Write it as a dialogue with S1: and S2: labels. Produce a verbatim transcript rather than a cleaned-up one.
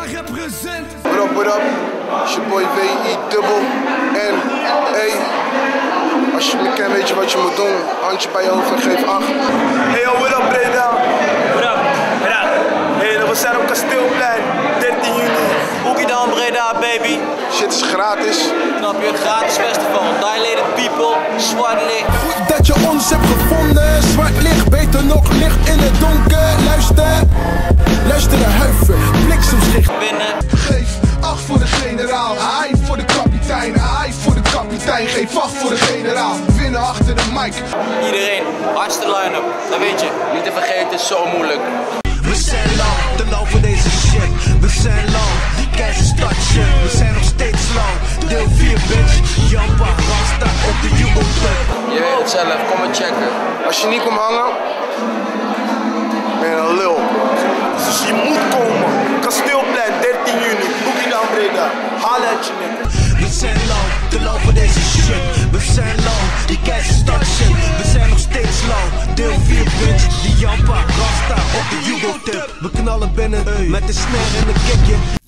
S1: represent.
S2: What up, what up? It's your boy V I dubbel N E. Als je me kent, weet je wat je moet doen. Handje bij je hoofd en geef acht.
S3: Hey yo, what up Breda?
S4: What up? What up?
S3: Hey, we zijn op Kasteelplein, dertien juni.
S4: Hoekie dan Breda, baby.
S2: Shit is gratis.
S4: Knap je, gratis festival. Dilated people, zwart licht.
S1: Goed dat je ons hebt gevonden. Zwart licht, beter nog licht in het donker. Luister, luister naar huiven, bliksemschicht.
S4: Binnen.
S1: Geef acht voor de generaal, ai voor de kapitein, ai voor de kapitein. Geef acht voor de generaal, winnen achter de mic.
S4: Iedereen, hardste line-up, dat weet je.
S5: Niet te vergeten, is zo moeilijk.
S6: We zijn lang, te lang voor deze shit. We zijn lang, die keizer start shit. We zijn nog steeds lang, deel vier bitch. Jampa, Rasta op de Jubelclub.
S5: Je weet het zelf, kom maar checken.
S2: Als je niet komt hangen, ben je een lul.
S3: Dus je moet komen. Kasteelplein, dertien juni. Hoekie dan Breda. Haal het je nigga.
S6: We zijn lang, te lang voor deze shit. We zijn lang, die keizer start shit. We zijn nog steeds lang, deel vier bitch. Die Jampa, Rasta op de Jubelclub. We knallen binnen met de snare en een kickje.